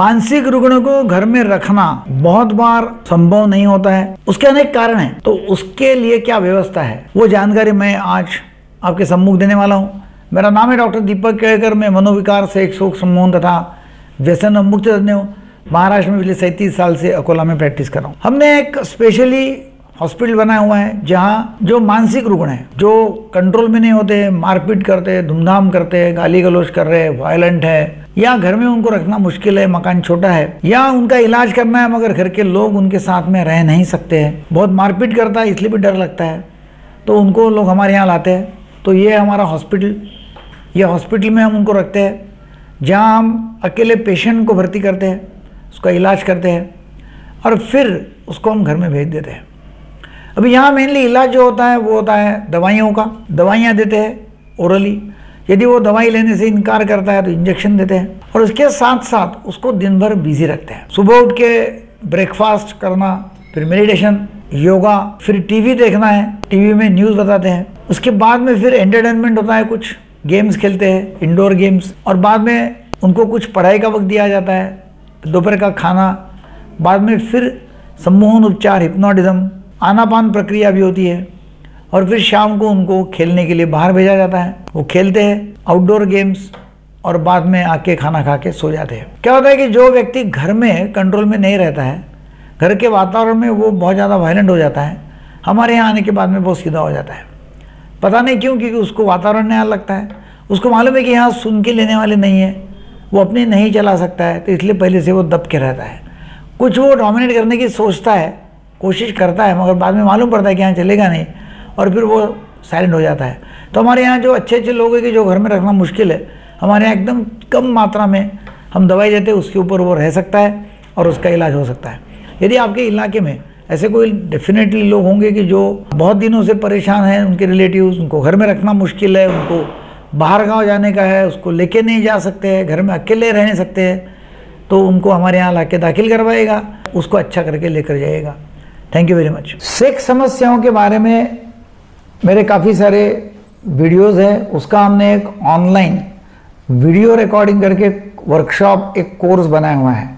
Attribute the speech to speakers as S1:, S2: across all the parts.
S1: मानसिक रुग्ण को घर में रखना बहुत बार संभव नहीं होता है, उसके अनेक कारण हैं। तो उसके लिए क्या व्यवस्था है वो जानकारी मैं आज आपके सम्मुख देने वाला हूं। मेरा नाम है डॉक्टर दीपक केळकर। मैं मनोविकार से एक शोक सम्मोहन तथा व्यसन मुक्त तज्ञ हूँ। महाराष्ट्र में पिछले 37 साल से अकोला में प्रैक्टिस कर रहा हूँ। हमने एक स्पेशली हॉस्पिटल बनाया हुआ है जहाँ जो मानसिक रुग्ण है, जो कंट्रोल में नहीं होते, मारपीट करते, धूमधाम करते, गाली गलौज कर रहे, वायलेंट है, या घर में उनको रखना मुश्किल है, मकान छोटा है, या उनका इलाज करना है मगर घर के लोग उनके साथ में रह नहीं सकते हैं, बहुत मारपीट करता है इसलिए भी डर लगता है, तो उनको लोग हमारे यहाँ लाते हैं। तो ये हमारा हॉस्पिटल, ये हॉस्पिटल में हम उनको रखते हैं जहाँ हम अकेले पेशेंट को भर्ती करते हैं, उसका इलाज करते हैं और फिर उसको हम घर में भेज देते हैं। अभी यहाँ मेनली इलाज जो होता है वो होता है दवाइयों का। दवाइयाँ देते हैं ओरली, यदि वो दवाई लेने से इनकार करता है तो इंजेक्शन देते हैं और उसके साथ साथ उसको दिन भर बिजी रखते हैं। सुबह उठ के ब्रेकफास्ट करना, फिर मेडिटेशन, योगा, फिर टीवी देखना है, टीवी में न्यूज़ बताते हैं। उसके बाद में फिर एंटरटेनमेंट होता है, कुछ गेम्स खेलते हैं, इंडोर गेम्स, और बाद में उनको कुछ पढ़ाई का वक्त दिया जाता है, दोपहर का खाना, बाद में फिर सम्मोहन उपचार, हिप्नोटिज्म, आनापान प्रक्रिया भी होती है और फिर शाम को उनको खेलने के लिए बाहर भेजा जाता है। वो खेलते हैं आउटडोर गेम्स और बाद में आके खाना खा के सो जाते हैं। क्या होता है कि जो व्यक्ति घर में कंट्रोल में नहीं रहता है, घर के वातावरण में वो बहुत ज़्यादा वायलेंट हो जाता है, हमारे यहाँ आने के बाद में बहुत सीधा हो जाता है। पता नहीं क्यों, क्योंकि उसको वातावरण नया लगता है, उसको मालूम है कि यहाँ सुन के लेने वाले नहीं है, वो अपनी नहीं चला सकता है, तो इसलिए पहले से वो दब के रहता है। कुछ वो डोमिनेट करने की सोचता है, कोशिश करता है, मगर बाद में मालूम पड़ता है कि यहाँ चलेगा नहीं और फिर वो साइलेंट हो जाता है। तो हमारे यहाँ जो अच्छे अच्छे लोग हैं कि जो घर में रखना मुश्किल है, हमारे यहाँ एकदम कम मात्रा में हम दवाई देते हैं, उसके ऊपर वो रह सकता है और उसका इलाज हो सकता है। यदि आपके इलाके में ऐसे कोई डेफिनेटली लोग होंगे कि जो बहुत दिनों से परेशान हैं, उनके रिलेटिव्स, उनको घर में रखना मुश्किल है, उनको बाहर गाँव जाने का है, उसको लेके नहीं जा सकते हैं, घर में अकेले रह नहीं सकते हैं, तो उनको हमारे यहाँ ला के दाखिल करवाएगा, उसको अच्छा करके लेकर जाएगा। Thank you very much. Sex समस्याओं के बारे में मेरे काफ़ी सारे वीडियोस हैं, उसका हमने एक ऑनलाइन वीडियो रिकॉर्डिंग करके वर्कशॉप, एक कोर्स बनाया हुआ है।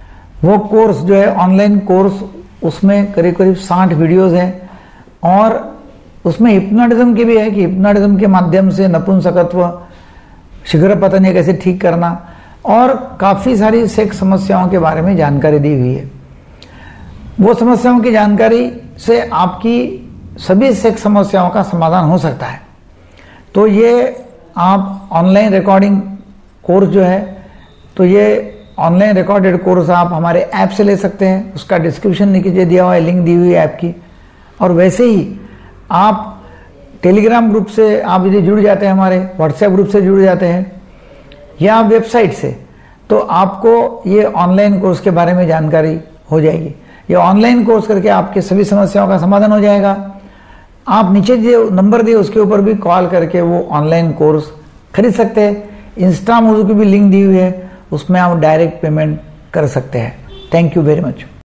S1: वो कोर्स जो है ऑनलाइन कोर्स, उसमें करीब करीब 60 वीडियोस हैं और उसमें हिप्नोटिज्म की भी है कि हिप्नोटिज्म के माध्यम से नपुंसकत्व, शीघ्र पतन कैसे ठीक करना, और काफ़ी सारी सेक्स समस्याओं के बारे में जानकारी दी हुई है। वो समस्याओं की जानकारी से आपकी सभी सेक्स समस्याओं का समाधान हो सकता है। तो ये आप ऑनलाइन रिकॉर्डिंग कोर्स जो है, तो ये ऑनलाइन रिकॉर्डेड कोर्स आप हमारे ऐप से ले सकते हैं, उसका डिस्क्रिप्शन नीचे दिया हुआ है, लिंक दी हुई है ऐप की। और वैसे ही आप टेलीग्राम ग्रुप से आप यदि जुड़ जाते हैं, हमारे व्हाट्सएप ग्रुप से जुड़ जाते हैं या वेबसाइट से, तो आपको ये ऑनलाइन कोर्स के बारे में जानकारी हो जाएगी। ये ऑनलाइन कोर्स करके आपके सभी समस्याओं का समाधान हो जाएगा। आप नीचे जो नंबर दिए उसके ऊपर भी कॉल करके वो ऑनलाइन कोर्स खरीद सकते हैं। इंस्टा मोजो की भी लिंक दी हुई है, उसमें आप डायरेक्ट पेमेंट कर सकते हैं। Thank you very much.